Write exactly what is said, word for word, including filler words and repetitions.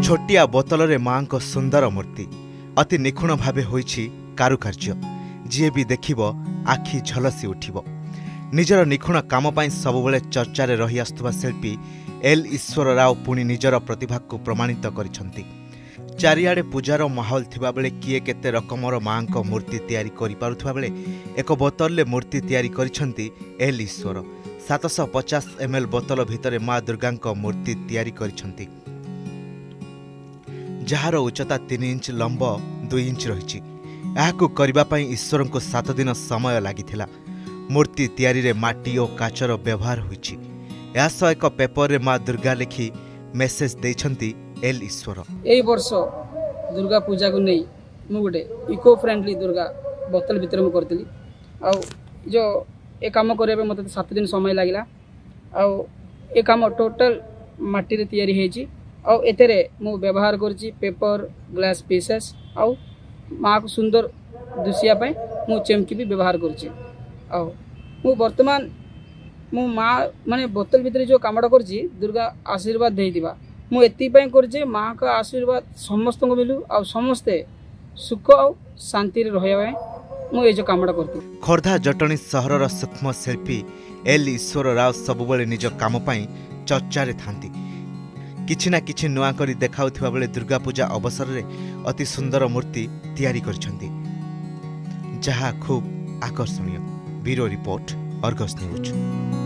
छोटिया बोतल रे मां को सुंदर मूर्ति अति निखुण भावे होइछि कारुकार्य जी भी देखिबो आखि झलसी उठिबो। निजर निखुण काम पाई सबुबले चर्चा रे रही आस्तुवा शिल्पी एल ईश्वर राव पुणी निजर प्रतिभा को प्रमाणित करिसंती। चारियाडे पूजार माहौल थिबा बेले किए केते रकमर मां को मूर्ति तैयारी करि पारुथबा बेले एक बोतल ले मूर्ति तैयारी करिसंती एल ईश्वर। सात सौ पचास एम एल बोतल भितर मां दुर्गा को मूर्ति तैयारी करिसंती, जार उच्चता तीन इंच लंब दुई इंच रही। यह करने ईश्वर को सात दिन समय लगी। मूर्ति तैयारी रे माटी और काचर व्यवहार होइछि। यह सह एक पेपर रे मां दुर्गा लिखि मेसेज देइछंती एल ईश्वर। एई वर्ष दुर्गा पूजा को नहीं मु गोटे इको फ्रेंडली दुर्गा बोतल भितर मु करतली। आ जो ए काम करबे मते सात दिन समय लागिला। आ ए काम टोटल माटी रे तैयारी हेछि। आउ एतेरे मु व्यवहार करछि पेपर ग्लास पीसेस। आउ माँ को सुंदर दुसिया पाई मु चेमकी भी व्यवहार करछि। आउ मु वर्तमान मु माँ माने बोतल भितर जो कामटा करछि दुर्गा आशीर्वाद देई दिबा मु एति पई करछि माँ का आशीर्वाद समस्त को मिलु आ समस्ते सुख आ शांति रे रहय मु ए जो कामटा करथि। खोर्धा जटणी सहरर सूक्ष्म शिल्पी एल ईश्वर राव सबुबले निज काम पाई चर्चा रे थांती। किछि ना किछि नुआ करी देखाउथिबा बेले दुर्गा पूजा अवसर रे अति सुंदर मूर्ति तैयारी करछंती, जहा खूब आकर्षणीय। Bureau report, Argus news.